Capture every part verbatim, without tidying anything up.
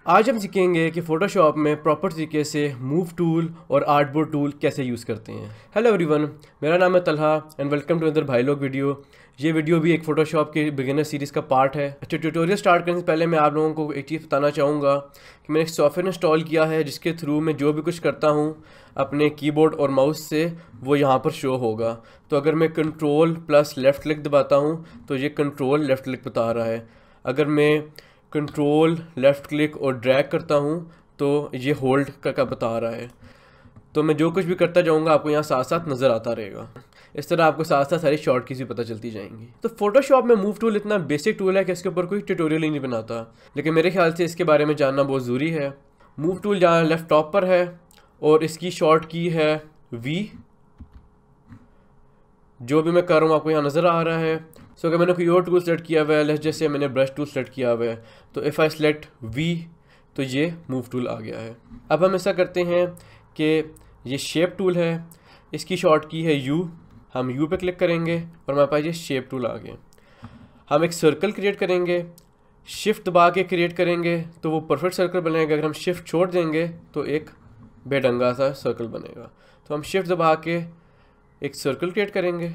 आज हम सीखेंगे कि फ़ोटोशॉप में प्रॉपर तरीके से मूव टूल और आर्टबोर्ड टूल कैसे यूज़ करते हैं। हेलो एवरीवन, मेरा नाम है Talha and welcome to other भाई लोग वीडियो। ये वीडियो भी एक फ़ोटोशॉप के बिगिनर सीरीज़ का पार्ट है। अच्छा, ट्यूटोरियल स्टार्ट करने से पहले मैं आप लोगों को एक चीज़ बताना चाहूँगा कि मैंने एक सॉफ्टवेयर इंस्टॉल किया है जिसके थ्रू मैं जो भी कुछ करता हूँ अपने कीबोर्ड और माउस से वो यहाँ पर शो होगा। तो अगर मैं कंट्रोल प्लस लेफ़्ट क्लिक दबाता हूँ तो ये कंट्रोल लेफ़्ट क्लिक बता रहा है। अगर मैं कंट्रोल लेफ़्ट क्लिक और ड्रैग करता हूँ तो ये होल्ड का का बता रहा है। तो मैं जो कुछ भी करता जाऊँगा आपको यहाँ साथ साथ नज़र आता रहेगा। इस तरह आपको साथ साथ सारी शॉर्ट कीज़ भी पता चलती जाएंगी। तो फोटोशॉप में मूव टूल इतना बेसिक टूल है कि इसके ऊपर कोई ट्यूटोरियल ही नहीं बनाता, लेकिन मेरे ख्याल से इसके बारे में जानना बहुत ज़रूरी है। मूव टूल जहाँ लेफ़्ट टॉप पर है और इसकी शॉर्ट की है वी। जो भी मैं कर रहा हूँ आपको यहाँ नज़र आ रहा है। सो अगर मैंने कोई और टूल सेलेक्ट किया हुआ है, जैसे मैंने ब्रश टूल सेलेक्ट किया हुआ है, तो इफ़ आई सेलेक्ट वी तो ये मूव टूल आ गया है। अब हम ऐसा करते हैं कि ये शेप टूल है, इसकी शॉर्ट की है यू। हम यू पे क्लिक करेंगे और हमारे पास ये शेप टूल आ गया। हम एक सर्कल क्रिएट करेंगे, शिफ्ट दबा के क्रिएट करेंगे तो वो परफेक्ट सर्कल बनेगा। अगर हम शिफ्ट छोड़ देंगे तो एक बेढंगा सा सर्कल बनेगा। तो हम शिफ्ट दबा के एक सर्कल क्रिएट करेंगे।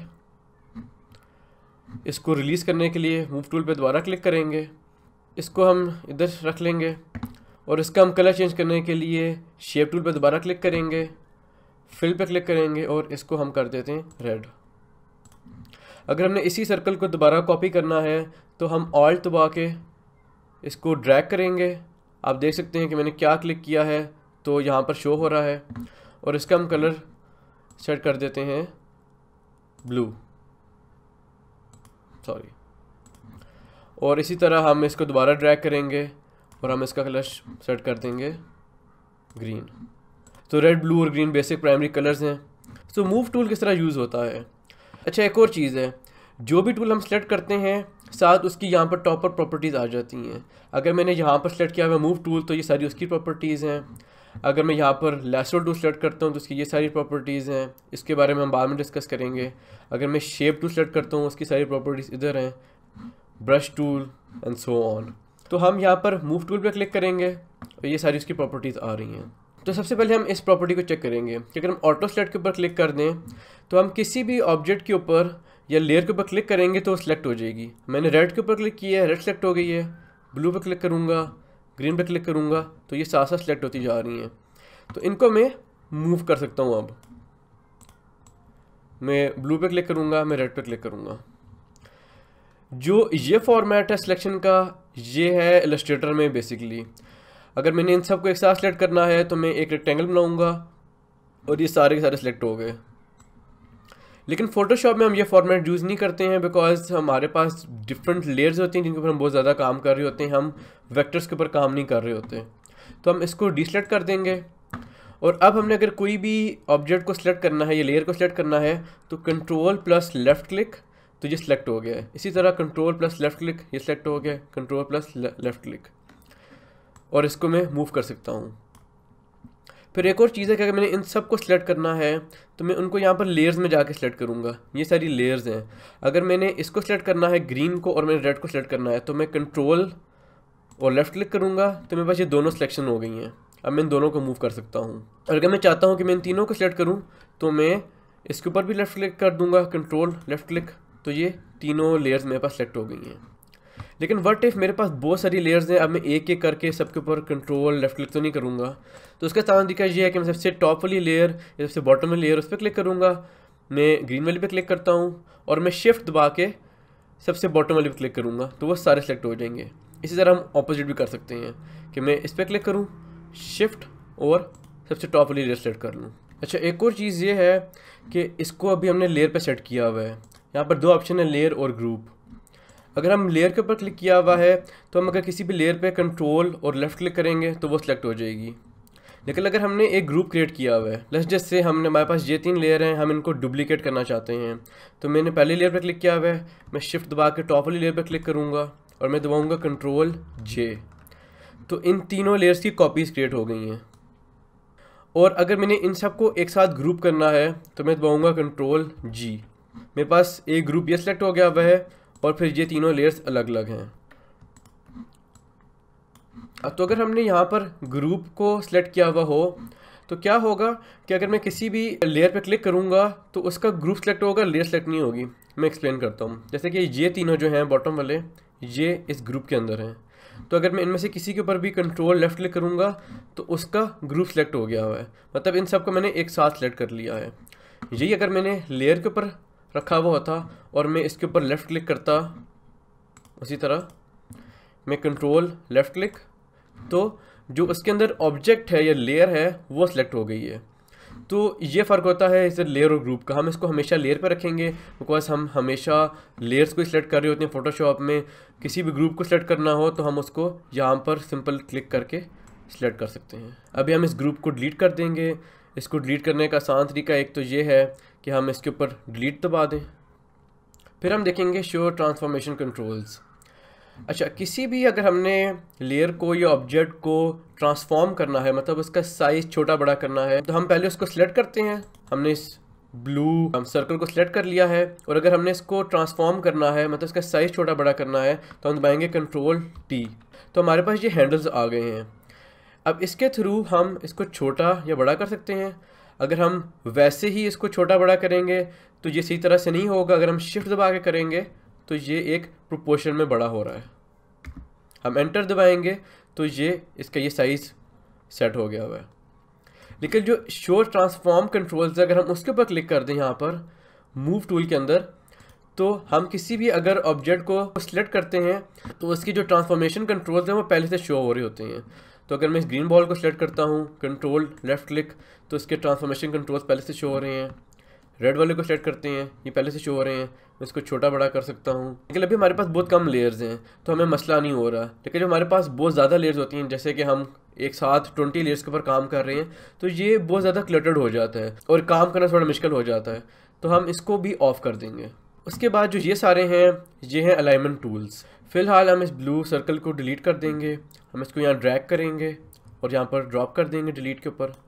इसको रिलीज़ करने के लिए मूव टूल पे दोबारा क्लिक करेंगे, इसको हम इधर रख लेंगे और इसका हम कलर चेंज करने के लिए शेप टूल पे दोबारा क्लिक करेंगे, फिल पे क्लिक करेंगे और इसको हम कर देते हैं रेड। अगर हमने इसी सर्कल को दोबारा कॉपी करना है तो हम ऑल्ट दबा के इसको ड्रैग करेंगे। आप देख सकते हैं कि मैंने क्या क्लिक किया है तो यहाँ पर शो हो रहा है और इसका हम कलर सेट कर देते हैं ब्लू, सॉरी। और इसी तरह हम इसको दोबारा ड्रैग करेंगे और हम इसका कलर सेट कर देंगे ग्रीन। तो रेड, ब्लू और ग्रीन बेसिक प्राइमरी कलर्स हैं। तो मूव टूल किस तरह यूज़ होता है। अच्छा, एक और चीज़ है, जो भी टूल हम सेलेक्ट करते हैं साथ उसकी यहाँ पर टॉप पर प्रॉपर्टीज़ आ जाती हैं। अगर मैंने यहाँ पर सेलेक्ट किया हुआ मूव टूल तो ये सारी उसकी प्रॉपर्टीज़ हैं। अगर मैं यहाँ पर लैसो टूल सेलेक्ट करता हूँ तो उसकी ये सारी प्रॉपर्टीज़ हैं, इसके बारे में हम बाद में डिस्कस करेंगे। अगर मैं शेप टूल सेलेक्ट करता हूँ उसकी सारी प्रॉपर्टीज़ इधर हैं, brush tool and so on. तो हम यहाँ पर मूव टूल पे क्लिक करेंगे और ये सारी उसकी प्रॉपर्टीज़ आ रही हैं। तो सबसे पहले हम इस प्रॉपर्टी को चेक करेंगे कि अगर हम ऑटो सेलेक्ट के ऊपर क्लिक कर दें तो हम किसी भी ऑब्जेक्ट के ऊपर या लेयर के ऊपर क्लिक करेंगे तो सिलेक्ट हो जाएगी। मैंने रेड के ऊपर क्लिक किया है, रेड सेलेक्ट हो गई है। ब्लू पे क्लिक करूँगा, ग्रीन पे क्लिक करूँगा तो ये साथ साथ सेलेक्ट होती जा रही हैं। तो इनको मैं मूव कर सकता हूँ। अब मैं ब्लू पे क्लिक करूँगा, मैं रेड पे क्लिक करूँगा। जो ये फॉर्मेट है सिलेक्शन का, ये है इलस्ट्रेटर में बेसिकली। अगर मैंने इन सब को एक साथ सेलेक्ट करना है तो मैं एक रेक्टेंगल बनाऊँगा और ये सारे के सारे सिलेक्ट हो गए। लेकिन फोटोशॉप में हम ये फॉर्मेट यूज़ नहीं करते हैं बिकॉज हमारे पास डिफरेंट लेयर्स होती हैं जिनके ऊपर हम बहुत ज़्यादा काम कर रहे होते हैं। हम वेक्टर्स के ऊपर काम नहीं कर रहे होते, तो हम इसको डिसेलेक्ट कर देंगे। और अब हमने अगर कोई भी ऑब्जेक्ट को सिलेक्ट करना है या लेयर को सिलेक्ट करना है तो कंट्रोल प्लस लेफ़्ट क्लिक तो ये सिलेक्ट हो गया है। इसी तरह कंट्रोल प्लस लेफ़्ट क्लिक ये सिलेक्ट हो गया, कंट्रोल प्लस लेफ़्ट क्लिक, और इसको मैं मूव कर सकता हूँ। फिर एक और चीज़ है कि अगर मैंने इन सब को सिलेक्ट करना है तो मैं उनको यहाँ पर लेयर्स में जाके सिलेक्ट करूँगा। ये सारी लेयर्स हैं। अगर मैंने इसको सिलेक्ट करना है ग्रीन को और मैंने रेड को सिलेक्ट करना है तो मैं कंट्रोल और लेफ़्ट क्लिक करूँगा तो मेरे पास ये दोनों सिलेक्शन हो गई हैं। अब मैं इन दोनों को मूव कर सकता हूँ। और अगर मैं चाहता हूँ कि मैं इन तीनों को सिलेक्ट करूँ तो मैं इसके ऊपर भी लेफ़्ट क्लिक कर दूँगा, कंट्रोल लेफ़्ट क्लिक, तो ये तीनों लेयर्स मेरे पास सेलेक्ट हो गई हैं। लेकिन व्हाट इफ़ मेरे पास बहुत सारी लेयर्स हैं, अब मैं एक एक करके सबके ऊपर कंट्रोल लेफ़्ट क्लिक तो नहीं करूँगा। तो उसका आसान तरीका ये है कि मैं सबसे टॉप वाली लेयर या सबसे बॉटम वाली लेयर उस पर क्लिक करूँगा। मैं ग्रीन वाली पे क्लिक करता हूँ और मैं शिफ्ट दबा के सबसे बॉटम वाली पे क्लिक करूँगा तो वो सारे सेलेक्ट हो जाएंगे। इसी तरह हम ऑपोजिट भी कर सकते हैं कि मैं इस पर क्लिक करूँ, शिफ्ट और सबसे टॉप वाली लेयर सेलेक्ट कर लूँ। अच्छा, एक और चीज़ ये है कि इसको अभी हमने लेयर पे सेट किया हुआ है। यहाँ पर दो ऑप्शन है, लेयर और ग्रुप। अगर हम लेयर के ऊपर क्लिक किया हुआ है तो हम अगर किसी भी लेयर पे कंट्रोल और लेफ़्ट क्लिक करेंगे तो वो सिलेक्ट हो जाएगी। लेकिन अगर हमने एक ग्रुप क्रिएट किया हुआ है, लेट्स जस्ट से हमने हमारे पास ये तीन लेयर हैं, हम इनको डुप्लीकेट करना चाहते हैं, तो मैंने पहली लेयर पे क्लिक किया हुआ है, मैं शिफ्ट दबा के टॉप वाली लेयर पे क्लिक करूँगा और मैं दबाऊँगा कंट्रोल जे, तो इन तीनों लेयर्स की कॉपीज़ क्रिएट हो गई हैं। और अगर मैंने इन सबको एक साथ ग्रुप करना है तो मैं दबाऊँगा कंट्रोल जी। मेरे पास एक ग्रुप ये सिलेक्ट हो गया हुआ है और फिर ये तीनों लेयर्स अलग अलग हैं। तो अगर हमने यहाँ पर ग्रुप को सिलेक्ट किया हुआ हो तो क्या होगा कि अगर मैं किसी भी लेयर पे क्लिक करूँगा तो उसका ग्रुप सेलेक्ट होगा, लेयर सेलेक्ट नहीं होगी। मैं एक्सप्लेन करता हूँ। जैसे कि ये तीनों जो हैं बॉटम वाले, ये इस ग्रुप के अंदर हैं। तो अगर मैं इनमें से किसी के ऊपर भी कंट्रोल लेफ्ट क्लिक करूँगा तो उसका ग्रुप सेलेक्ट हो गया हुआ है, मतलब इन सब को मैंने एक साथ सेलेक्ट कर लिया है। यही अगर मैंने लेयर के ऊपर रखा हुआ होता और मैं इसके ऊपर लेफ़्ट क्लिक करता, उसी तरह मैं कंट्रोल लेफ़्ट क्लिक, तो जो उसके अंदर ऑब्जेक्ट है या लेयर है वो सिलेक्ट हो गई है। तो ये फ़र्क होता है इस लेयर और ग्रुप का। हम इसको हमेशा लेयर पर रखेंगे बिकॉज हम हमेशा लेयर्स को सिलेक्ट कर रहे होते हैं। फ़ोटोशॉप में किसी भी ग्रुप को सिलेक्ट करना हो तो हम उसको यहाँ पर सिंपल क्लिक करके सिलेक्ट कर सकते हैं। अभी हम इस ग्रुप को डिलीट कर देंगे। इसको डिलीट करने का आसान तरीका एक तो ये है कि हम इसके ऊपर डिलीट दबा दें। फिर हम देखेंगे शो ट्रांसफॉर्मेशन कंट्रोल्स। अच्छा, किसी भी अगर हमने लेयर को या ऑब्जेक्ट को ट्रांसफॉर्म करना है, मतलब उसका साइज़ छोटा बड़ा करना है, तो हम पहले उसको सिलेक्ट करते हैं। हमने इस ब्लू हम सर्कल को सिलेक्ट कर लिया है और अगर हमने इसको ट्रांसफॉर्म करना है, मतलब इसका साइज़ छोटा बड़ा करना है, तो हम दबाएंगे कंट्रोल टी। तो हमारे पास ये हैंडल्स आ गए हैं। अब इसके थ्रू हम इसको छोटा या बड़ा कर सकते हैं। अगर हम वैसे ही इसको छोटा बड़ा करेंगे तो ये सही तरह से नहीं होगा। अगर हम शिफ्ट दबा के करेंगे तो ये एक प्रोपोर्शन में बड़ा हो रहा है। हम एंटर दबाएंगे तो ये इसका ये साइज़ सेट हो गया हुआ है। लेकिन जो शो ट्रांसफॉर्म कंट्रोल्स, अगर हम उसके ऊपर क्लिक कर दें यहाँ पर मूव टूल के अंदर, तो हम किसी भी अगर ऑब्जेक्ट को सिलेक्ट करते हैं तो उसकी जो ट्रांसफॉर्मेशन कंट्रोल्स हैं वो पहले से शो हो रहे होते हैं। तो अगर मैं इस ग्रीन बॉल को सिलेक्ट करता हूँ कंट्रोल लेफ़्ट क्लिक, तो इसके ट्रांसफॉर्मेशन कंट्रोल्स पहले से शो हो रहे हैं। रेड वाले को सिलेक्ट करते हैं, ये पहले से शो हो रहे हैं। मैं इसको छोटा बड़ा कर सकता हूँ। लेकिन अभी हमारे पास बहुत कम लेयर्स हैं तो हमें मसला नहीं हो रहा। लेकिन जो हमारे पास बहुत ज़्यादा लेयर्स होती हैं, जैसे कि हम एक साथ ट्वेंटी लेयर्स के ऊपर काम कर रहे हैं, तो ये बहुत ज़्यादा क्लटर्ड हो जाता है और काम करना थोड़ा मुश्किल हो जाता है। तो हम इसको भी ऑफ़ कर देंगे। उसके बाद जो ये सारे हैं, ये हैं अलाइनमेंट टूल्स। फ़िलहाल हम इस ब्लू सर्कल को डिलीट कर देंगे। हम इसको यहाँ ड्रैग करेंगे और यहाँ पर ड्रॉप कर देंगे डिलीट के ऊपर।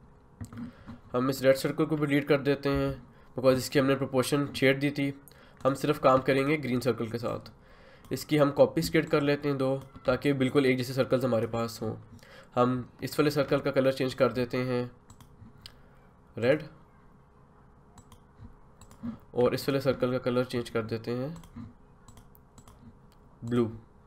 हम इस रेड सर्कल को भी डिलीट कर देते हैं बिकॉज इसकी हमने प्रोपोर्शन छेड़ दी थी। हम सिर्फ काम करेंगे ग्रीन सर्कल के साथ। इसकी हम कॉपी स्केट कर लेते हैं दो, ताकि बिल्कुल एक जैसे सर्कल्स हमारे पास हों। हम इस वाले सर्कल का कलर चेंज कर देते हैं रेड और इस वाले सर्कल का कलर चेंज कर देते हैं ब्लू।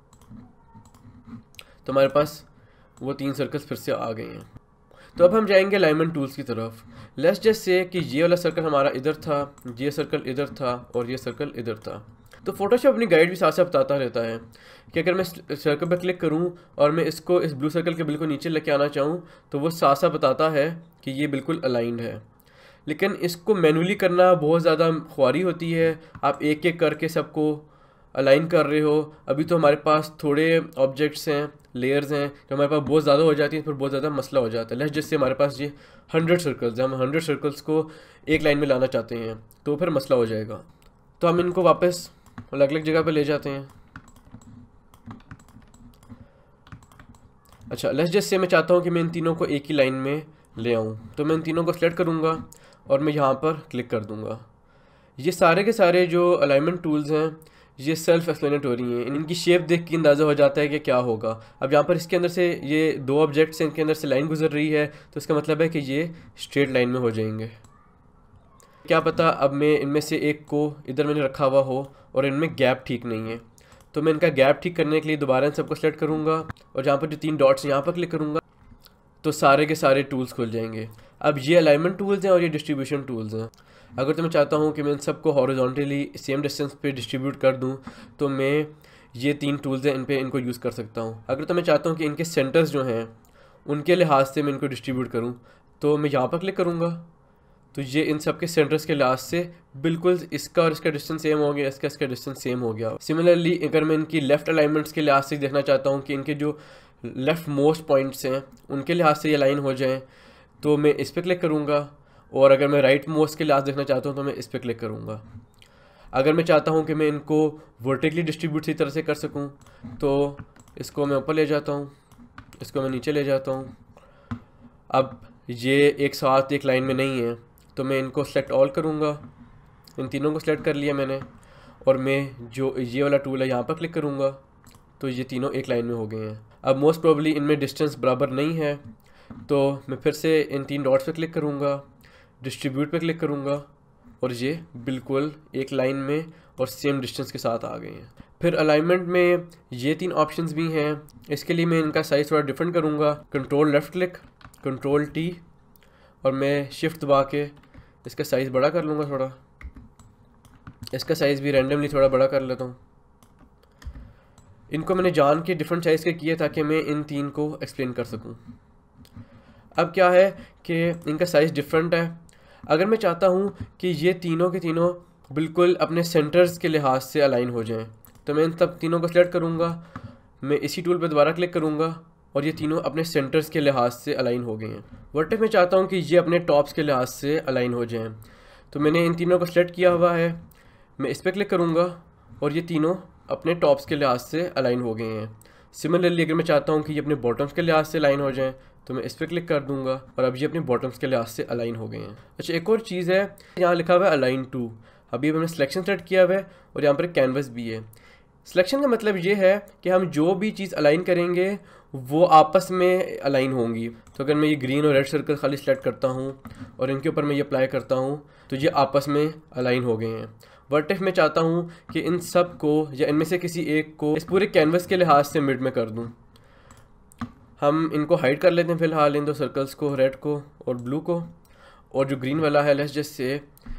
तो हमारे पास वो तीन सर्कल्स फिर से आ गए हैं। तो अब हम जाएंगे अलाइनमेंट टूल्स की तरफ। लेट्स जस्ट से कि ये वाला सर्कल हमारा इधर था, ये सर्कल इधर था और ये सर्कल इधर था। तो फोटोशॉप अपनी गाइड भी साथ साथ बताता रहता है कि अगर मैं सर्कल पर क्लिक करूं और मैं इसको इस ब्लू सर्कल के बिल्कुल नीचे लेके आना चाहूं तो वो साथ साथ बताता है कि ये बिल्कुल अलाइंड है। लेकिन इसको मैनुअली करना बहुत ज़्यादा ख्वारी होती है। आप एक एक करके सबको अलाइन कर रहे हो। अभी तो हमारे पास थोड़े ऑब्जेक्ट्स हैं, लेयर्स हैं, जो हमारे पास बहुत ज़्यादा हो जाती है, फिर बहुत ज़्यादा मसला हो जाता है। लेट्स जस्ट से हमारे पास ये हंड्रेड सर्कल्स हैं, हम हंड्रेड सर्कल्स को एक लाइन में लाना चाहते हैं तो फिर मसला हो जाएगा। तो हम इनको वापस अलग अलग जगह पे ले जाते हैं। अच्छा, लेट्स जस्ट से मैं चाहता हूँ कि मैं इन तीनों को एक ही लाइन में ले आऊँ, तो मैं इन तीनों को सिलेक्ट करूँगा और मैं यहाँ पर क्लिक कर दूँगा। ये सारे के सारे जो अलाइनमेंट टूल्स हैं ये सेल्फ एक्सप्लेनेटरी हैं। इनकी शेप देख के अंदाज़ा हो जाता है कि क्या होगा। अब यहाँ पर इसके अंदर से ये दो ऑब्जेक्ट्स हैं, इनके अंदर से लाइन गुजर रही है, तो इसका मतलब है कि ये स्ट्रेट लाइन में हो जाएंगे। क्या पता अब मैं इनमें से एक को इधर मैंने रखा हुआ हो और इनमें गैप ठीक नहीं है, तो मैं इनका गैप ठीक करने के लिए दोबारा इन सबको सेलेक्ट करूँगा और जहाँ पर जो तीन डॉट्स यहाँ पर क्लिक करूँगा तो सारे के सारे टूल्स खुल जाएंगे। अब ये अलाइनमेंट टूल्स हैं और ये डिस्ट्रीब्यूशन टूल्स हैं। अगर तो मैं चाहता हूँ कि मैं इन सबको हॉरिजॉन्टली सेम डिस्टेंस पे डिस्ट्रीब्यूट कर दूँ तो मैं ये तीन टूल्स हैं इन पे इनको यूज़ कर सकता हूँ। अगर तो मैं चाहता हूँ कि इनके सेंटर्स जो हैं उनके लिहाज से मैं इनको डिस्ट्रीब्यूट करूँ तो मैं यहाँ पर क्लिक करूँगा तो ये इन सब के सेंटर्स के लिहाज से बिल्कुल इसका और इसका डिस्टेंस सेम हो गया, इसका इसका डिस्टेंस सेम हो गया। सिमिलरली अगर मैं इनकी लेफ़्ट अलाइनमेंट्स के लिहाज से देखना चाहता हूँ कि इनके जो लेफ़्ट मोस्ट पॉइंट्स हैं उनके लिहाज से ये लाइन हो जाएँ तो मैं इस पर क्लिक करूँगा, और अगर मैं राइट मोस्ट के लिहाज देखना चाहता हूँ तो मैं इस पर क्लिक करूँगा। अगर मैं चाहता हूँ कि मैं इनको वर्टिकली डिस्ट्रीब्यूट इसी तरह से कर सकूँ तो इसको मैं ऊपर ले जाता हूँ, इसको मैं नीचे ले जाता हूँ। अब ये एक साथ एक लाइन में नहीं है तो मैं इनको सेलेक्ट ऑल करूँगा। इन तीनों को सिलेक्ट कर लिया मैंने और मैं जो ये वाला टूल है यहाँ पर क्लिक करूँगा तो ये तीनों एक लाइन में हो गए हैं। अब मोस्ट प्रोबेबली इनमें डिस्टेंस बराबर नहीं है, तो मैं फिर से इन तीन डॉट्स पे क्लिक करूँगा, डिस्ट्रीब्यूट पे क्लिक करूँगा और ये बिल्कुल एक लाइन में और सेम डिस्टेंस के साथ आ गए हैं। फिर अलाइनमेंट में ये तीन ऑप्शंस भी हैं। इसके लिए मैं इनका साइज़ थोड़ा डिफरेंट करूँगा। Control left click, control T, और मैं शिफ्ट दबा के इसका साइज़ बड़ा कर लूँगा थोड़ा। इसका साइज़ भी रैंडमली थोड़ा बड़ा कर लेता हूँ। इनको मैंने जान के डिफरेंट साइज़ के किए ताकि मैं इन तीन को एक्सप्लेन कर सकूँ। अब क्या है कि इनका साइज़ डिफरेंट है। अगर मैं चाहता हूँ कि ये तीनों के तीनों बिल्कुल अपने सेंटर्स के लिहाज से अलाइन हो जाएं, तो मैं इन सब तीनों को सेलेक्ट करूँगा, मैं इसी टूल पर दोबारा क्लिक करूँगा और ये तीनों अपने सेंटर्स के लिहाज से अलाइन हो गए हैं। वर्टेक्स में चाहता हूँ कि ये अपने टॉप्स के लिहाज से अलाइन हो जाएं, तो मैंने इन तीनों को सेलेक्ट किया हुआ है। मैं इस पर क्लिक करूँगा और ये तीनों अपने टॉप्स के लिहाज से अलाइन हो गए हैं। सिमिलरली अगर मैं चाहता हूँ कि ये अपने बॉटम्स के लिहाज से अलाइन हो जाएँ, तो मैं इस पर क्लिक कर दूंगा और अब ये अपने बॉटम्स के लिहाज से अलाइन हो गए हैं। अच्छा, एक और चीज़ है, यहाँ लिखा हुआ है अलाइन टू। अभी हमने सिलेक्शन सेट किया हुआ है और यहाँ पर कैनवस भी है। सिलेक्शन का मतलब ये है कि हम जो भी चीज़ अलाइन करेंगे वो आपस में अलाइन होंगी। तो अगर मैं ये ग्रीन और रेड सर्कल खाली सेलेक्ट करता हूँ और इनके ऊपर मैं ये अप्लाई करता हूँ तो ये आपस में अलाइन हो गए हैं। वर्टेक्स में चाहता हूँ कि इन सब को या इनमें से किसी एक को इस पूरे कैनवस के लिहाज से मिड में कर दूँ। हम इनको हाइड कर लेते हैं फ़िलहाल, इन दो सर्कल्स को, रेड को और ब्लू को, और जो ग्रीन वाला है लेट्स जस्ट से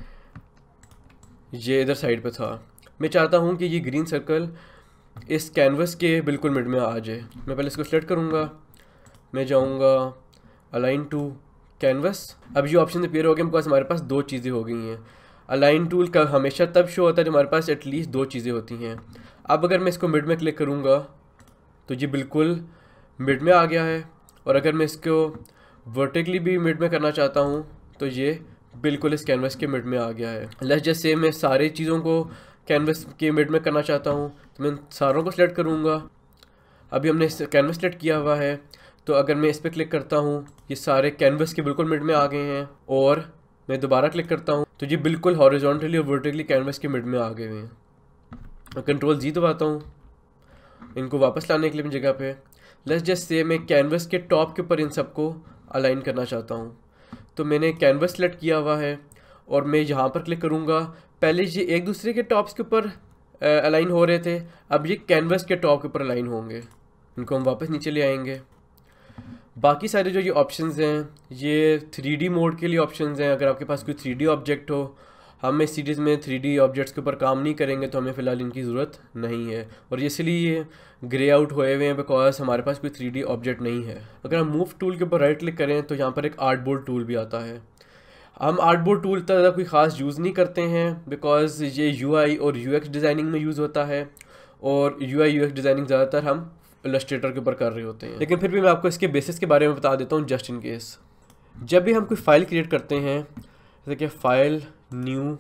ये इधर साइड पे था। मैं चाहता हूँ कि ये ग्रीन सर्कल इस कैनवस के बिल्कुल मिड में आ जाए। मैं पहले इसको सेलेक्ट करूँगा, मैं जाऊँगा अलाइन टू कैनवस। अब ये ऑप्शन अपीयर हो गए बिकॉज हमारे पास दो चीज़ें हो गई हैं। अलाइन टूल का हमेशा तब शो होता है जब हमारे पास एटलीस्ट दो चीज़ें होती हैं। अब अगर मैं इसको मिड में क्लिक करूँगा तो ये बिल्कुल मिड में आ गया है, और अगर मैं इसको वर्टिकली भी मिड में करना चाहता हूँ तो ये बिल्कुल इस कैनवस के मिड में आ गया है। लेट्स जस्ट से मैं सारी चीज़ों को कैनवस के मिड में करना चाहता हूँ तो मैं सारों को सिलेक्ट करूँगा। अभी हमने कैनवस सेलेक्ट किया हुआ है, तो अगर मैं इस पर क्लिक करता हूँ ये सारे कैनवस के बिल्कुल मिड में आ गए हैं, और मैं दोबारा क्लिक करता हूँ तो ये बिल्कुल हॉरिजॉन्टली और वर्टिकली कैनवस के मिड में आ गए हैं। कंट्रोल जी दबाता हूँ इनको वापस लाने के लिए अपनी जगह पे। लेट्स जस्ट से मैं कैनवस के टॉप के ऊपर इन सबको अलाइन करना चाहता हूँ, तो मैंने कैनवस सेलेक्ट किया हुआ है और मैं यहाँ पर क्लिक करूँगा। पहले ये एक दूसरे के टॉप्स के ऊपर अलाइन हो रहे थे, अब ये कैनवस के टॉप के ऊपर अलाइन होंगे। इनको हम वापस नीचे ले आएंगे। बाकी सारे जो ये ऑप्शंस हैं ये थ्री डी मोड के लिए ऑप्शंस हैं। अगर आपके पास कोई थ्री डी ऑब्जेक्ट हो, हम इस सीरीज़ में थ्री डी ऑब्जेक्ट्स के ऊपर काम नहीं करेंगे तो हमें फ़िलहाल इनकी ज़रूरत नहीं है, और इसलिए ग्रे आउट हुए हुए हैं बिकॉज हमारे पास कोई थ्री डी ऑब्जेक्ट नहीं है। अगर हम मूव टूल के ऊपर राइट क्लिक करें तो यहाँ पर एक आर्टबोर्ड टूल भी आता है। हम आर्टबोर्ड टूल इतना ज़्यादा कोई ख़ास यूज़ नहीं करते हैं बिकॉज ये यू आई और यू एक्स डिज़ाइनिंग में यूज़ होता है, और U I U X designing ज़्यादातर हम इलस्ट्रेटर के ऊपर कर रहे होते हैं। लेकिन फिर भी मैं आपको इसके बेसिस के बारे में बता देता हूँ जस्ट इन केस। जब भी हम कोई फ़ाइल क्रिएट करते हैं, जैसे कि फ़ाइल न्यू,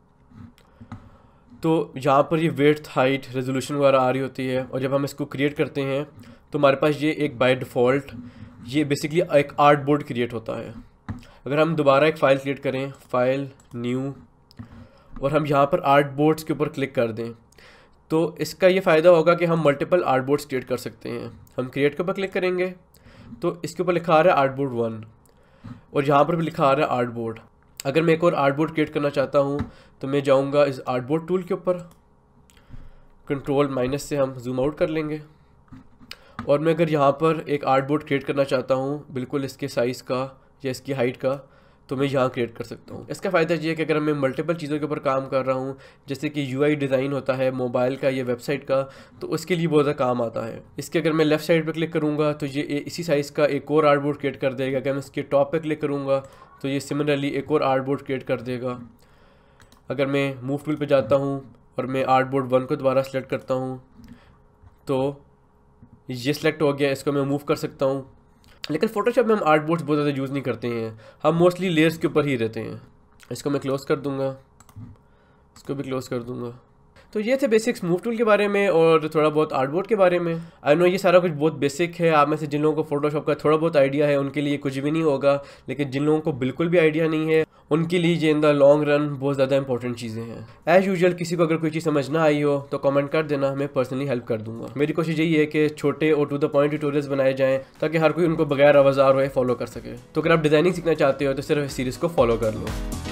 तो यहाँ पर ये विड्थ, हाइट, रेजोल्यूशन वगैरह आ रही होती है, और जब हम इसको क्रिएट करते हैं तो हमारे पास ये एक बाय डिफ़ॉल्ट ये बेसिकली एक आर्ट बोर्ड क्रिएट होता है। अगर हम दोबारा एक फ़ाइल क्रिएट करें, फ़ाइल न्यू, और हम यहाँ पर आर्ट बोर्ड्स के ऊपर क्लिक कर दें, तो इसका ये फ़ायदा होगा कि हम मल्टीपल आर्ट बोर्ड्स क्रिएट कर सकते हैं। हम क्रिएट के ऊपर क्लिक करेंगे तो इसके ऊपर लिखा आ रहा है आर्ट बोर्ड वन, और यहाँ पर भी लिखा आ रहा है आर्ट बोर्ड। अगर मैं एक और आर्ट बोर्ड क्रिएट करना चाहता हूँ तो मैं जाऊँगा इस आर्ट बोर्ड टूल के ऊपर, कंट्रोल माइनस से हम जूम आउट कर लेंगे, और मैं अगर यहाँ पर एक आर्ट बोर्ड क्रिएट करना चाहता हूँ बिल्कुल इसके साइज़ का या इसकी हाइट का, तो मैं यहाँ क्रिएट कर सकता हूँ। इसका फ़ायदा ये है कि अगर मैं मल्टीपल चीज़ों के ऊपर काम कर रहा हूँ, जैसे कि यूआई डिज़ाइन होता है मोबाइल का या वेबसाइट का, तो उसके लिए बहुत ज़्यादा काम आता है। इसके अगर मैं लेफ़्ट साइड पर क्लिक करूँगा तो ये इसी साइज़ का एक और आर्ट बोर्ड क्रिएट कर देगा। अगर मैं इसके टॉप पर क्लिक करूँगा तो ये सिमिलरली एक और आर्ट बोर्ड क्रिएट कर देगा। अगर मैं मूव टूल पे जाता हूँ और मैं आर्ट बोर्ड वन को दोबारा सेलेक्ट करता हूँ तो ये सिलेक्ट हो गया, इसको मैं मूव कर सकता हूँ। लेकिन फ़ोटोशॉप में हम आर्ट बोर्ड्स बहुत ज़्यादा यूज़ नहीं करते हैं, हम मोस्टली लेयर्स के ऊपर ही रहते हैं। इसको मैं क्लोज़ कर दूँगा, इसको भी क्लोज़ कर दूँगा। तो ये थे बेसिक्स मूव टूल के बारे में और थोड़ा बहुत आर्टबोर्ड के बारे में। आई नो ये सारा कुछ बहुत बेसिक है, आप में से जिन लोगों को फोटोशॉप का थोड़ा बहुत आइडिया है उनके लिए कुछ भी नहीं होगा, लेकिन जिन लोगों को बिल्कुल भी आइडिया नहीं है उनके लिए ये इन द लॉन्ग रन बहुत ज़्यादा इंपॉर्टेंट चीज़ें हैं। एज यूजुअल किसी को अगर कोई चीज़ समझ ना आई हो तो कमेंट कर देना, मैं पर्सनली हेल्प कर दूंगा। मेरी कोशिश यही है कि छोटे और टू द पॉइंट ट्यूटोरियल्स बनाए जाएं ताकि हर कोई उनको बगैर आवाज़ार हुए फॉलो कर सके। तो अगर आप डिज़ाइनिंग सीखना चाहते हो तो सिर्फ इस सीरीज़ को फॉलो कर लो।